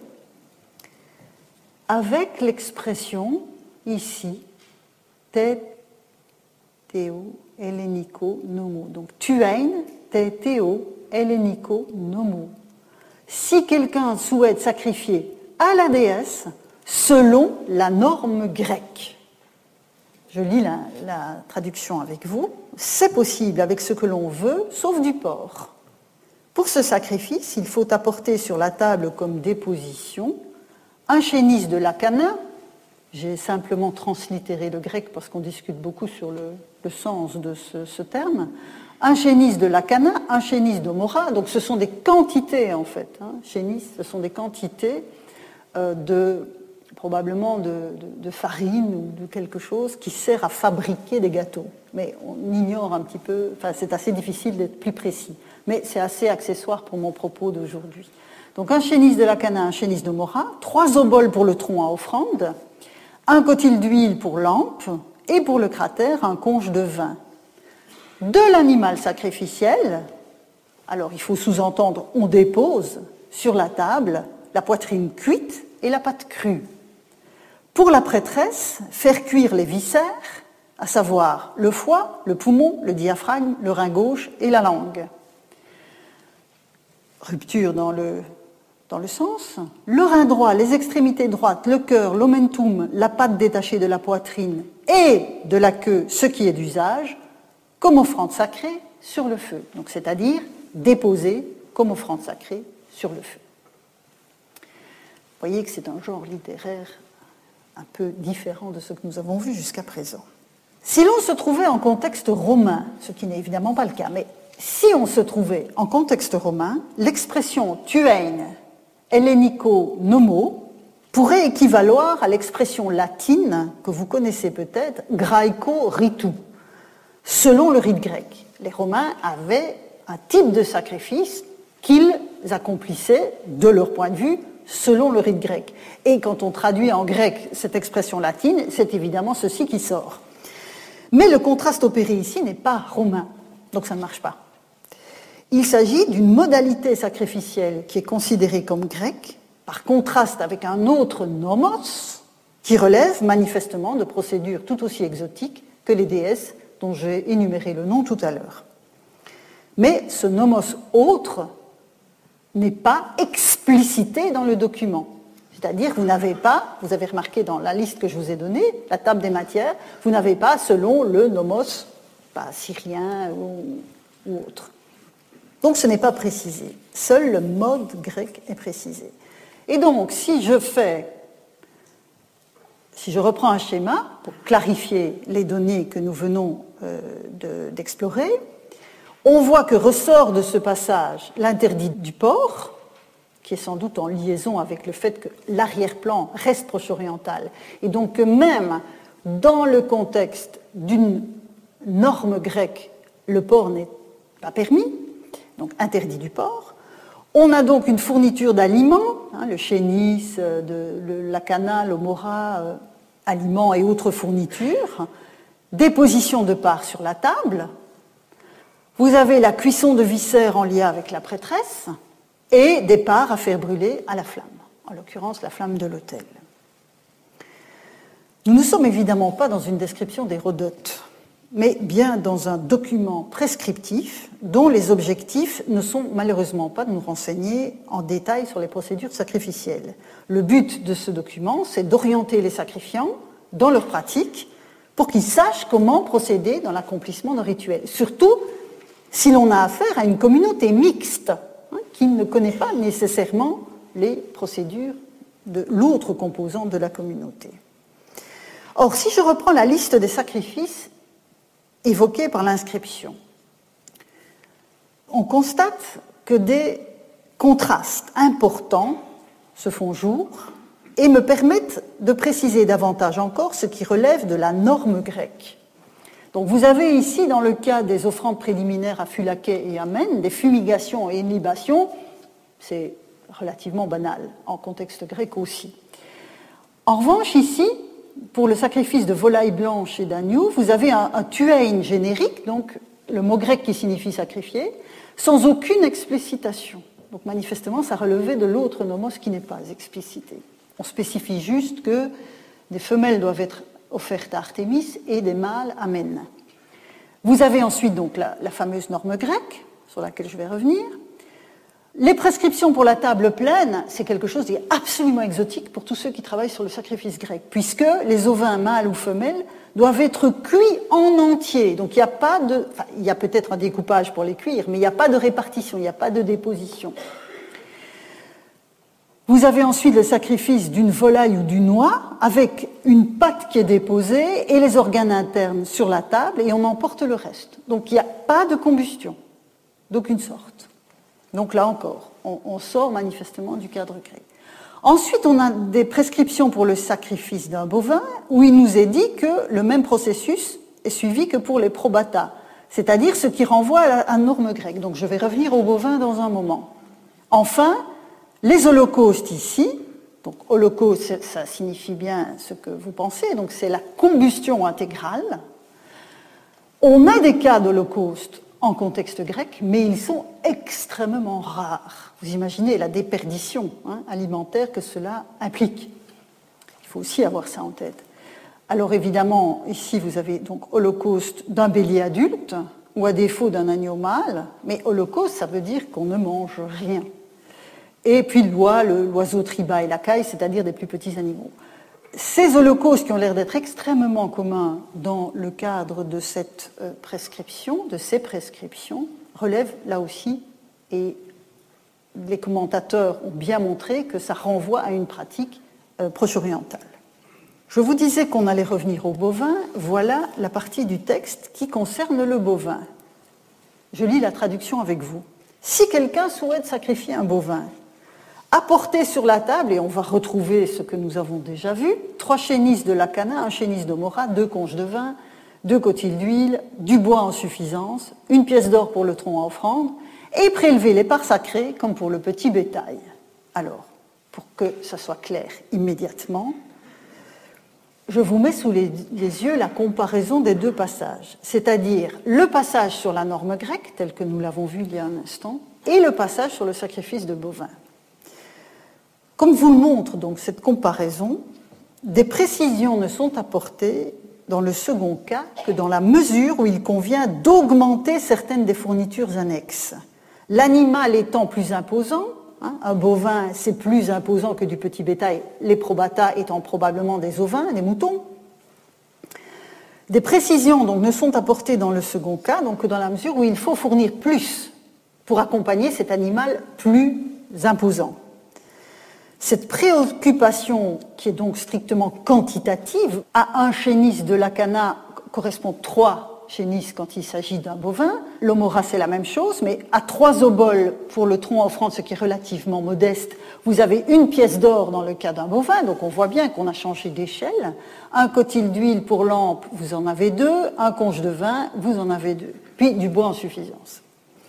avec l'expression ici te théo hellénico nomo. Donc tuein te théo hellénico nomo. Si quelqu'un souhaite sacrifier à la déesse selon la norme grecque. Je lis la traduction avec vous. C'est possible avec ce que l'on veut, sauf du porc. Pour ce sacrifice, il faut apporter sur la table comme déposition un chénis de Lacana. J'ai simplement translittéré le grec parce qu'on discute beaucoup sur le sens de ce terme. Un chénis de Lacana, un chénis d'Omora. Donc ce sont des quantités en fait. Chénis, ce sont des quantités de C'est probablement de farine ou de quelque chose qui sert à fabriquer des gâteaux. Mais on ignore un petit peu, enfin c'est assez difficile d'être plus précis. Mais c'est assez accessoire pour mon propos d'aujourd'hui. Donc un chénis de la Cana, un chénis de Mora, 3 oboles pour le tronc à offrande, un cotil d'huile pour lampe, et pour le cratère, un conche de vin. De l'animal sacrificiel, alors il faut sous-entendre, on dépose sur la table la poitrine cuite et la pâte crue. Pour la prêtresse, faire cuire les viscères, à savoir le foie, le poumon, le diaphragme, le rein gauche et la langue. Rupture dans le sens. Le rein droit, les extrémités droites, le cœur, l'omentum, la patte détachée de la poitrine et de la queue, ce qui est d'usage, comme offrande sacrée sur le feu. Donc, c'est-à-dire déposée comme offrande sacrée sur le feu. Vous voyez que c'est un genre littéraire un peu différent de ce que nous avons vu jusqu'à présent. Si l'on se trouvait en contexte romain, ce qui n'est évidemment pas le cas, mais si on se trouvait en contexte romain, l'expression tuein hellénico nomo pourrait équivaloir à l'expression latine que vous connaissez peut-être, graeco ritu, selon le rite grec. Les Romains avaient un type de sacrifice qu'ils accomplissaient, de leur point de vue, selon le rite grec. Et quand on traduit en grec cette expression latine, c'est évidemment ceci qui sort. Mais le contraste opéré ici n'est pas romain, donc ça ne marche pas. Il s'agit d'une modalité sacrificielle qui est considérée comme grecque, par contraste avec un autre nomos, qui relève manifestement de procédures tout aussi exotiques que les déesses dont j'ai énuméré le nom tout à l'heure. Mais ce nomos autre n'est pas explicité dans le document. C'est-à-dire, vous avez remarqué dans la liste que je vous ai donnée, la table des matières, vous n'avez pas selon le nomos, pas syrien ou autre. Donc ce n'est pas précisé. Seul le mode grec est précisé. Et donc, si je reprends un schéma pour clarifier les données que nous venons d'explorer, on voit que ressort de ce passage l'interdit du porc, qui est sans doute en liaison avec le fait que l'arrière-plan reste proche-oriental, et donc que même dans le contexte d'une norme grecque, le porc n'est pas permis, donc interdit du porc. On a donc une fourniture d'aliments, le chénis, la cana, le mora, aliments et autres fournitures, déposition de parts sur la table. Vous avez la cuisson de viscères en lien avec la prêtresse et des parts à faire brûler à la flamme, en l'occurrence la flamme de l'autel. Nous ne sommes évidemment pas dans une description d'Hérodote, mais bien dans un document prescriptif dont les objectifs ne sont malheureusement pas de nous renseigner en détail sur les procédures sacrificielles. Le but de ce document, c'est d'orienter les sacrifiants dans leur pratique pour qu'ils sachent comment procéder dans l'accomplissement d'un rituel. Surtout si l'on a affaire à une communauté mixte, qui ne connaît pas nécessairement les procédures de l'autre composante de la communauté. Or, si je reprends la liste des sacrifices évoqués par l'inscription, on constate que des contrastes importants se font jour et me permettent de préciser davantage encore ce qui relève de la norme grecque. Donc vous avez ici, dans le cas des offrandes préliminaires à Phulaké et Amen, des fumigations et libations, c'est relativement banal, en contexte grec aussi. En revanche, ici, pour le sacrifice de volaille blanche et d'agneau, vous avez un tuein générique, donc le mot grec qui signifie sacrifier, sans aucune explicitation. Donc manifestement, ça relevait de l'autre nomos qui n'est pas explicité. On spécifie juste que des femelles doivent être offertes à Artémis et des mâles à Mène. Vous avez ensuite donc la fameuse norme grecque, sur laquelle je vais revenir. Les prescriptions pour la table pleine, c'est quelque chose d'absolument exotique pour tous ceux qui travaillent sur le sacrifice grec, puisque les ovins mâles ou femelles doivent être cuits en entier. Donc il y a peut-être un découpage pour les cuire, mais il n'y a pas de répartition, il n'y a pas de déposition. Vous avez ensuite le sacrifice d'une volaille ou d'une oie avec une pâte qui est déposée et les organes internes sur la table et on emporte le reste. Donc il n'y a pas de combustion d'aucune sorte. Donc là encore, on sort manifestement du cadre grec. Ensuite, on a des prescriptions pour le sacrifice d'un bovin, où il nous est dit que le même processus est suivi que pour les probata, c'est-à-dire ce qui renvoie à la norme grecque. Donc je vais revenir au bovin dans un moment. Enfin, les holocaustes ici, donc holocauste, ça signifie bien ce que vous pensez, donc c'est la combustion intégrale. On a des cas d'holocauste en contexte grec, mais ils sont extrêmement rares. Vous imaginez la déperdition alimentaire que cela implique. Il faut aussi avoir ça en tête. Alors évidemment, ici vous avez donc holocauste d'un bélier adulte, ou à défaut d'un agneau mâle, mais holocauste, ça veut dire qu'on ne mange rien. Et puis l'oiseau triba et la caille, c'est-à-dire des plus petits animaux. Ces holocaustes qui ont l'air d'être extrêmement communs dans le cadre de cette prescription, de ces prescriptions, relèvent là aussi, et les commentateurs ont bien montré que ça renvoie à une pratique proche-orientale. Je vous disais qu'on allait revenir au bovin, voilà la partie du texte qui concerne le bovin. Je lis la traduction avec vous. Si quelqu'un souhaite sacrifier un bovin, apportez sur la table, et on va retrouver ce que nous avons déjà vu, 3 chénisses de lacana, 1 chénisse de mora, 2 conches de vin, 2 cotyles d'huile, du bois en suffisance, 1 pièce d'or pour le tronc à offrande, et prélevez les parts sacrées comme pour le petit bétail. Alors, pour que ça soit clair immédiatement, je vous mets sous les yeux la comparaison des 2 passages, c'est-à-dire le passage sur la norme grecque, tel que nous l'avons vu il y a un instant, et le passage sur le sacrifice de bovin. Comme vous le montre donc cette comparaison, des précisions ne sont apportées dans le second cas que dans la mesure où il convient d'augmenter certaines des fournitures annexes. L'animal étant plus imposant, un bovin c'est plus imposant que du petit bétail, les probata étant probablement des ovins, des moutons. Des précisions donc ne sont apportées dans le second cas, donc que dans la mesure où il faut fournir plus pour accompagner cet animal plus imposant. Cette préoccupation, qui est donc strictement quantitative, à 1 chénisse de lacana correspond 3 chénisses quand il s'agit d'un bovin. L'omora, c'est la même chose, mais à 3 oboles pour le tronc offrande, ce qui est relativement modeste, vous avez 1 pièce d'or dans le cas d'un bovin, donc on voit bien qu'on a changé d'échelle. 1 cotyle d'huile pour lampe, vous en avez 2. 1 conche de vin, vous en avez 2. Puis du bois en suffisance.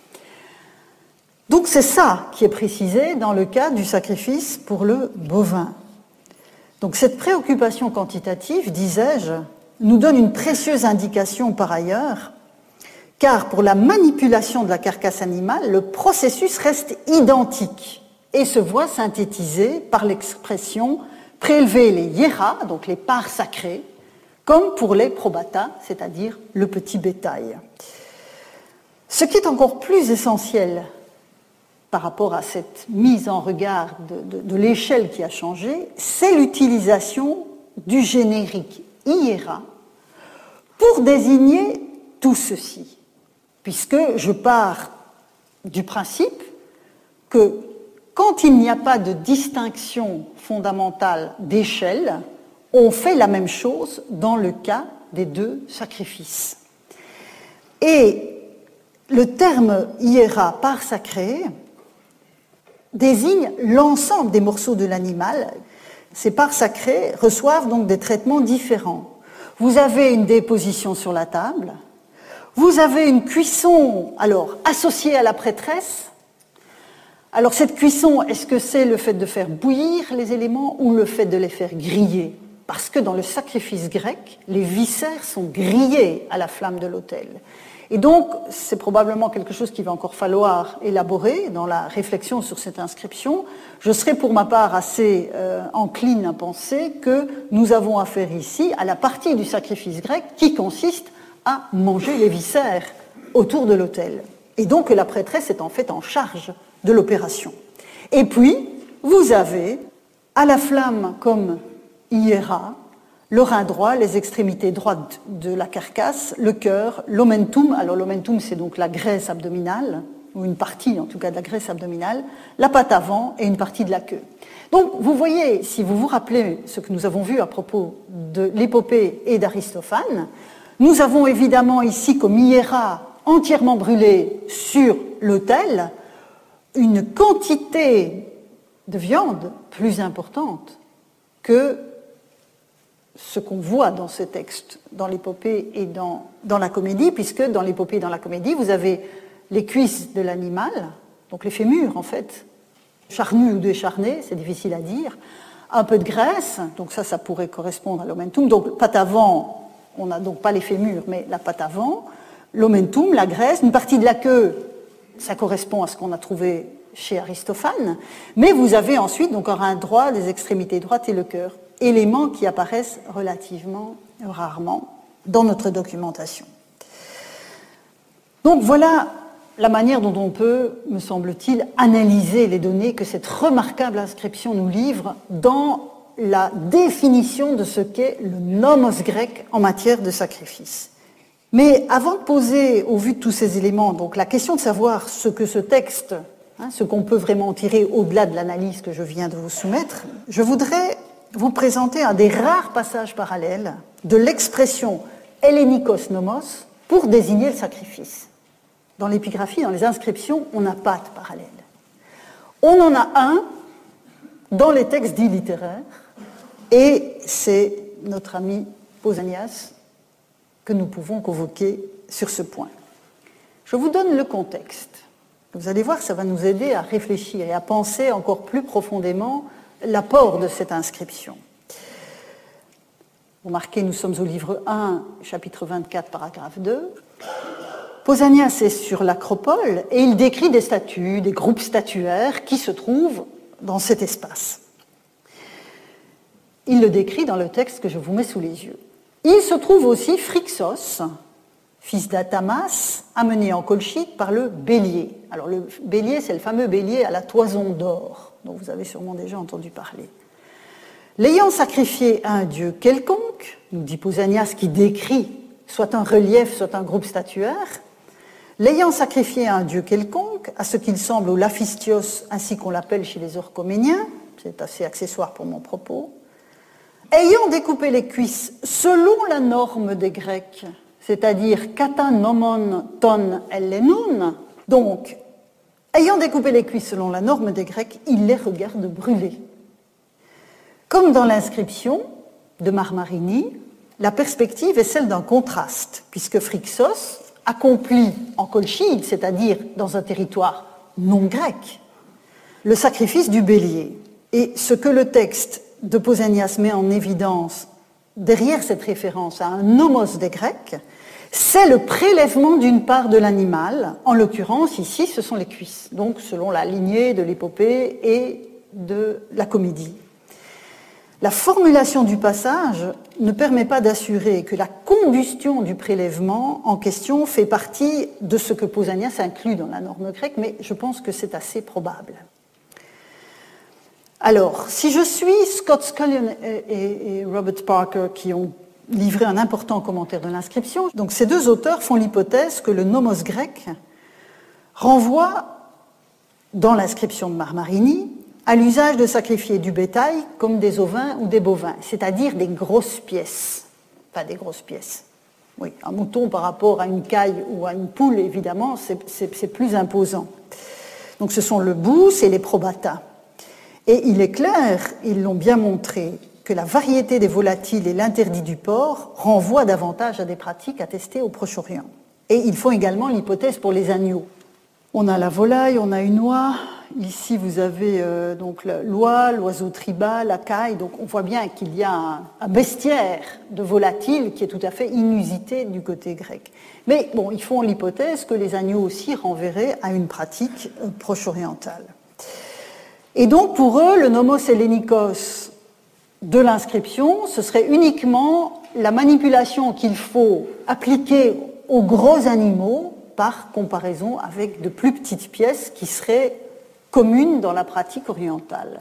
Donc c'est ça qui est précisé dans le cas du sacrifice pour le bovin. Donc cette préoccupation quantitative, disais-je, nous donne une précieuse indication par ailleurs, car pour la manipulation de la carcasse animale, le processus reste identique et se voit synthétisé par l'expression prélever les hiéras, donc les parts sacrées, comme pour les probata, c'est-à-dire le petit bétail. Ce qui est encore plus essentiel par rapport à cette mise en regard de l'échelle qui a changé, c'est l'utilisation du générique hiéra pour désigner tout ceci, puisque je pars du principe que quand il n'y a pas de distinction fondamentale d'échelle, on fait la même chose dans le cas des 2 sacrifices. Et le terme hiéra, part sacrée, désigne l'ensemble des morceaux de l'animal. Ces parts sacrées reçoivent donc des traitements différents. Vous avez une déposition sur la table, vous avez une cuisson associée à la prêtresse. Alors cette cuisson, est-ce que c'est le fait de faire bouillir les éléments ou le fait de les faire griller? Parce que dans le sacrifice grec, les viscères sont grillés à la flamme de l'autel. Et donc, c'est probablement quelque chose qu'il va encore falloir élaborer dans la réflexion sur cette inscription. Je serai pour ma part assez encline à penser que nous avons affaire ici à la partie du sacrifice grec qui consiste à manger les viscères autour de l'autel. Et donc, la prêtresse est en fait en charge de l'opération. Et puis, vous avez à la flamme comme hiéra, le rein droit, les extrémités droites de la carcasse, le cœur, l'omentum. Alors l'omentum, c'est donc la graisse abdominale, ou une partie en tout cas de la graisse abdominale, la patte avant et une partie de la queue. Donc vous voyez, si vous vous rappelez ce que nous avons vu à propos de l'épopée et d'Aristophane, nous avons évidemment ici comme hiéra entièrement brûlé sur l'autel une quantité de viande plus importante que ce qu'on voit dans ce texte, dans l'épopée et dans la comédie, puisque dans l'épopée et dans la comédie, vous avez les cuisses de l'animal, donc les fémurs en fait, charnus ou décharnés, c'est difficile à dire, un peu de graisse, donc ça pourrait correspondre à l'omentum, donc patte avant, on n'a donc pas les fémurs, mais la patte avant, l'omentum, la graisse, une partie de la queue, ça correspond à ce qu'on a trouvé chez Aristophane, mais vous avez ensuite donc un rein droit, les extrémités droites et le cœur, éléments qui apparaissent relativement rarement dans notre documentation. Donc voilà la manière dont on peut, me semble-t-il, analyser les données que cette remarquable inscription nous livre dans la définition de ce qu'est le nomos grec en matière de sacrifice. Mais avant de poser, au vu de tous ces éléments, donc la question de savoir ce que ce texte, ce qu'on peut vraiment tirer au-delà de l'analyse que je viens de vous soumettre, je voudrais vous présenter un des rares passages parallèles de l'expression hellénikos nomos pour désigner le sacrifice. Dans l'épigraphie, dans les inscriptions, on n'a pas de parallèle. On en a un dans les textes dits littéraires, et c'est notre ami Pausanias que nous pouvons convoquer sur ce point. Je vous donne le contexte. Vous allez voir, ça va nous aider à réfléchir et à penser encore plus profondément l'apport de cette inscription. Vous remarquez, nous sommes au livre 1, chapitre 24, paragraphe 2. Pausanias est sur l'acropole et il décrit des statues, des groupes statuaires qui se trouvent dans cet espace. Il le décrit dans le texte que je vous mets sous les yeux. Il se trouve aussi Phrixos, fils d'Atamas, amené en colchite par le bélier. Alors le bélier, c'est le fameux bélier à la toison d'or, dont vous avez sûrement déjà entendu parler. L'ayant sacrifié à un dieu quelconque, nous dit Pausanias qui décrit soit un relief, soit un groupe statuaire, l'ayant sacrifié à un dieu quelconque, à ce qu'il semble au Laphistios, ainsi qu'on l'appelle chez les Orchoméniens, c'est assez accessoire pour mon propos, ayant découpé les cuisses selon la norme des Grecs, c'est-à-dire kata nomon ton ellenon, donc, ayant découpé les cuisses selon la norme des Grecs, il les regarde brûler. Comme dans l'inscription de Marmarini, la perspective est celle d'un contraste, puisque Phrixos accomplit en colchide, c'est-à-dire dans un territoire non grec, le sacrifice du bélier. Et ce que le texte de Pausanias met en évidence derrière cette référence à un nomos des Grecs, c'est le prélèvement d'une part de l'animal, en l'occurrence ici ce sont les cuisses, donc selon la lignée de l'épopée et de la comédie. La formulation du passage ne permet pas d'assurer que la combustion du prélèvement en question fait partie de ce que Pausanias inclut dans la norme grecque, mais je pense que c'est assez probable. Alors, si je suis Scott Scullion et Robert Parker qui ont livré un important commentaire de l'inscription, donc ces deux auteurs font l'hypothèse que le nomos grec renvoie, dans l'inscription de Marmarini, à l'usage de sacrifier du bétail comme des ovins ou des bovins, c'est-à-dire des grosses pièces. Enfin, des grosses pièces. Oui, un mouton par rapport à une caille ou à une poule, évidemment, c'est plus imposant. Donc ce sont le bous et les probata. Et il est clair, ils l'ont bien montré, que la variété des volatiles et l'interdit du porc renvoient davantage à des pratiques attestées au Proche-Orient. Et ils font également l'hypothèse pour les agneaux. On a la volaille, on a une oie. Ici, vous avez donc l'oie, l'oiseau tribal, la caille. Donc, on voit bien qu'il y a un bestiaire de volatiles qui est tout à fait inusité du côté grec. Mais bon, ils font l'hypothèse que les agneaux aussi renverraient à une pratique proche-orientale. Et donc, pour eux, le nomos hellénikos de l'inscription, ce serait uniquement la manipulation qu'il faut appliquer aux gros animaux par comparaison avec de plus petites pièces qui seraient communes dans la pratique orientale.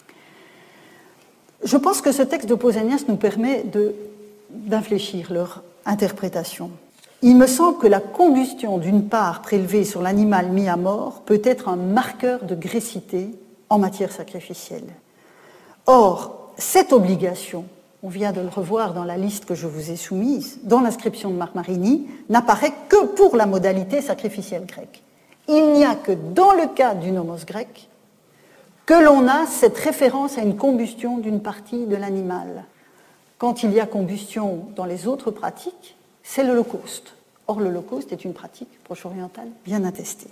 Je pense que ce texte de Pausanias nous permet d'infléchir leur interprétation. Il me semble que la combustion d'une part prélevée sur l'animal mis à mort peut être un marqueur de grécité en matière sacrificielle. Or, cette obligation, on vient de le revoir dans la liste que je vous ai soumise, dans l'inscription de Marmarini, n'apparaît que pour la modalité sacrificielle grecque. Il n'y a que dans le cas du nomos grec que l'on a cette référence à une combustion d'une partie de l'animal. Quand il y a combustion dans les autres pratiques, c'est l'Holocauste. Or, l'Holocauste est une pratique proche-orientale bien attestée.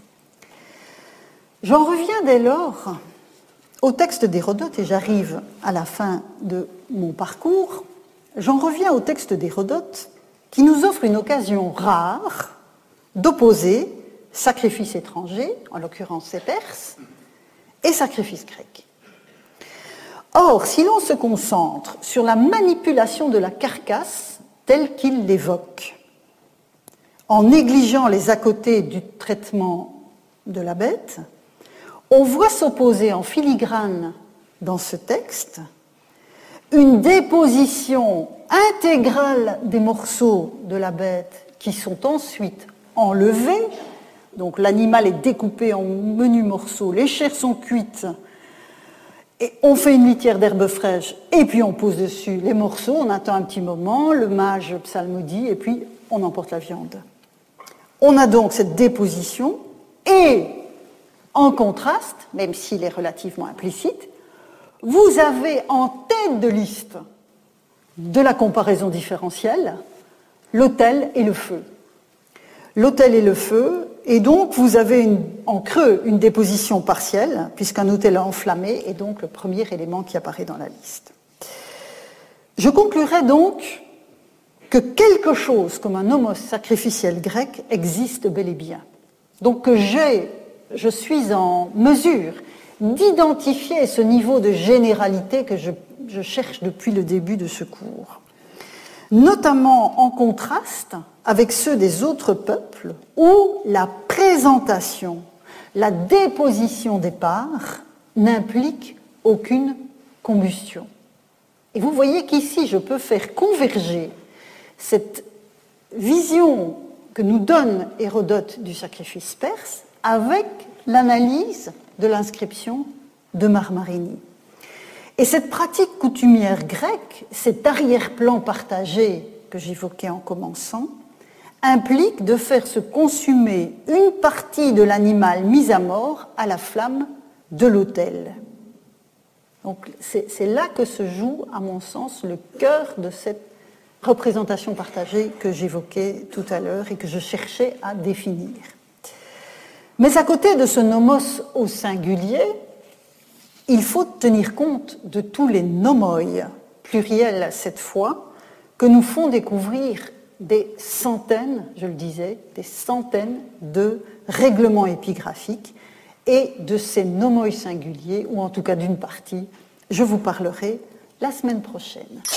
J'en reviens dès lors au texte d'Hérodote, et j'arrive à la fin de mon parcours. J'en reviens au texte d'Hérodote qui nous offre une occasion rare d'opposer sacrifice étranger, en l'occurrence c'est perse, et sacrifice grec. Or, si l'on se concentre sur la manipulation de la carcasse telle qu'il l'évoque, en négligeant les à côté du traitement de la bête, on voit s'opposer en filigrane dans ce texte une déposition intégrale des morceaux de la bête qui sont ensuite enlevés. Donc l'animal est découpé en menus morceaux, les chairs sont cuites, et on fait une litière d'herbe fraîche, et puis on pose dessus les morceaux, on attend un petit moment, le mage psalmodie, et puis on emporte la viande. On a donc cette déposition, et en contraste, même s'il est relativement implicite, vous avez en tête de liste de la comparaison différentielle l'autel et le feu. L'autel et le feu, et donc vous avez en creux une déposition partielle, puisqu'un autel enflammé est donc le premier élément qui apparaît dans la liste. Je conclurai donc que quelque chose comme un nomos sacrificiel grec existe bel et bien. Donc que je suis en mesure d'identifier ce niveau de généralité que je cherche depuis le début de ce cours, notamment en contraste avec ceux des autres peuples où la présentation, la déposition des parts n'implique aucune combustion. Et vous voyez qu'ici, je peux faire converger cette vision que nous donne Hérodote du sacrifice perse avec l'analyse de l'inscription de Marmarini. Et cette pratique coutumière grecque, cet arrière-plan partagé que j'évoquais en commençant, implique de faire se consumer une partie de l'animal mis à mort à la flamme de l'autel. Donc c'est là que se joue, à mon sens, le cœur de cette représentation partagée que j'évoquais tout à l'heure et que je cherchais à définir. Mais à côté de ce nomos au singulier, il faut tenir compte de tous les nomoi, pluriels cette fois, que nous font découvrir des centaines, je le disais, des centaines de règlements épigraphiques, et de ces nomoi singuliers, ou en tout cas d'une partie, je vous parlerai la semaine prochaine.